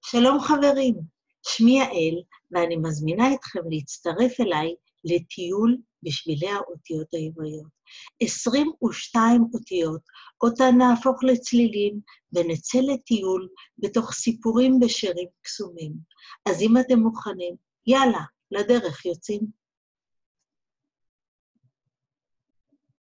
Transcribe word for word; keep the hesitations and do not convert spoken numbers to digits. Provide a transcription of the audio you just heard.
שלום חברים, שמי יעל, ואני מזמינה אתכם להצטרף אליי לטיול בשבילי האותיות העבריות. עשרים ושתיים אותיות, אותן נהפוך לצלילים, ונצא לטיול בתוך סיפורים ושירים קסומים. אז אם אתם מוכנים, יאללה, לדרך יוצאים.